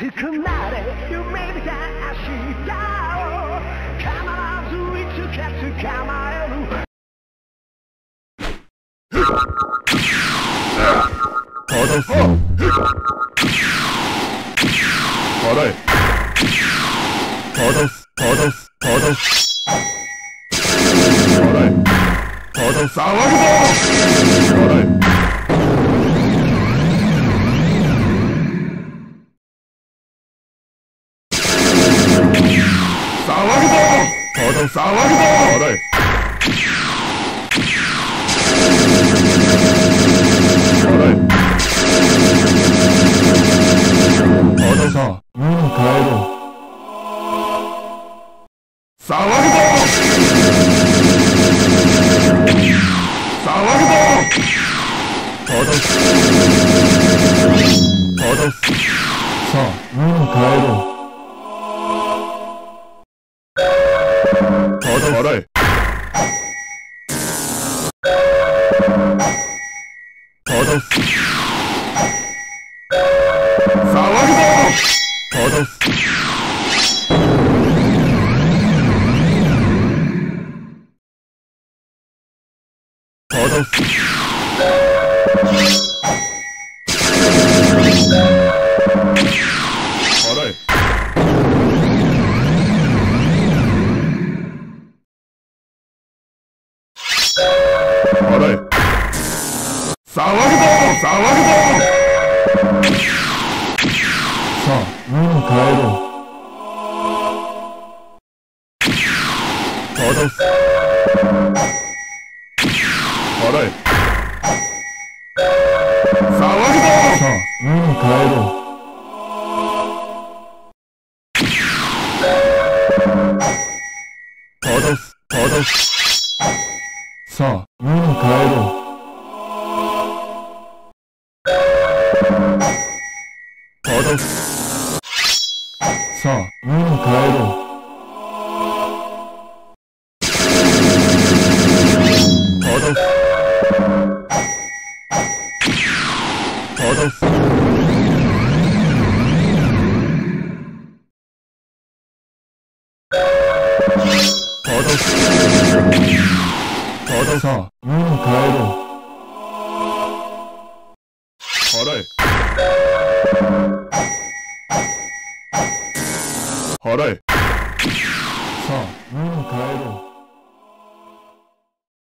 しくなれ夢見た明日を必ずいつか捕まえるたださ払えただすただすただす払えただ騒ぐぞ払え騒ぐぞただ騒ぐぞ払え払えたださもう帰ろう騒ぐぞ騒ぐぞただすただすさあもう帰ろうただ払えただす騒ぐぞただすただす払え払え騒ぐぞ騒ぐぞさあもう帰ろうただす払え騒ぐぞさあもう帰ろうただすただすさあもう帰ろうただすさあもう帰ろうただすただすただすたださあもう帰ろう